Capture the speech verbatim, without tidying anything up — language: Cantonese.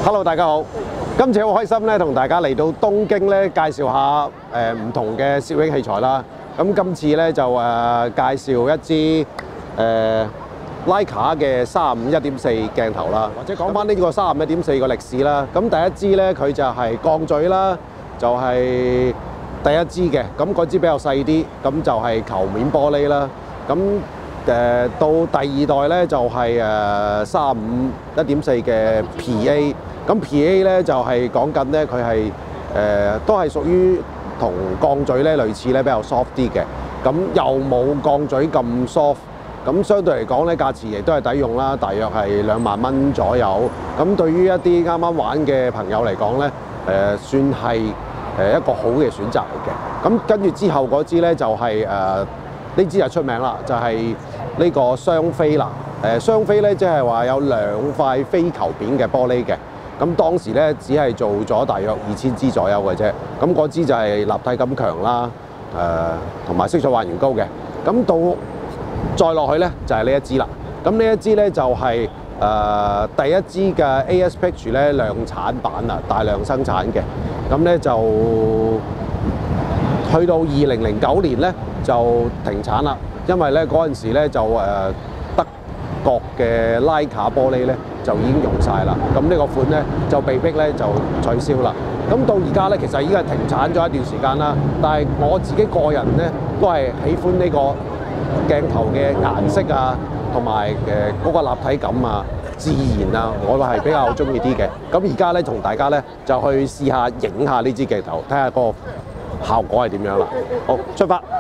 Hello， 大家好。今次好開心咧，同大家嚟到東京咧，介紹下誒唔同嘅攝影器材啦。咁今次咧就誒介紹一支誒 Leica 嘅三十五一點四鏡頭啦，或者講翻呢個三十五一點四個歷史啦。咁第一支咧佢就係鋼嘴啦，就係第一支嘅。咁嗰支比較細啲，咁就係球面玻璃啦。咁誒到第二代咧就係誒三十五一點四嘅 P A。咁 P A 咧就係講緊咧，佢係誒都係屬於同鋼嘴咧類似咧，比較 soft 啲嘅。咁又冇鋼嘴咁 soft， 咁相對嚟講咧，價錢亦都係抵用啦，大約係兩萬蚊左右。咁對於一啲啱啱玩嘅朋友嚟講咧，誒、呃、算係誒一個好嘅選擇嚟嘅。咁跟住之後嗰支咧就係誒呢支就出名啦，就係、是、呢個雙飛啦。誒雙飛咧即係話有兩塊非球面嘅玻璃嘅。咁當時咧只係做咗大約二千支左右嘅啫，咁嗰支就係立體感強啦，誒同埋色彩還原高嘅。咁到再落去咧就係呢一支啦。咁呢一支咧就係、是、誒、呃、第一支嘅 A S Picture 咧量產版啊，大量生產嘅。咁咧就去到二零零九年咧就停產啦，因為咧嗰陣時咧就誒、呃、德國嘅 Leica 玻璃咧就已經用晒啦，咁呢個款咧就被逼咧就取消啦。咁到而家咧其實已經係停產咗一段時間啦，但係我自己個人咧都係喜歡呢個鏡頭嘅顏色啊，同埋誒嗰個立體感啊、自然啊，我係比較中意啲嘅。咁而家咧同大家咧就去試下影下呢支鏡頭，睇下個效果係點樣啦。好，出發！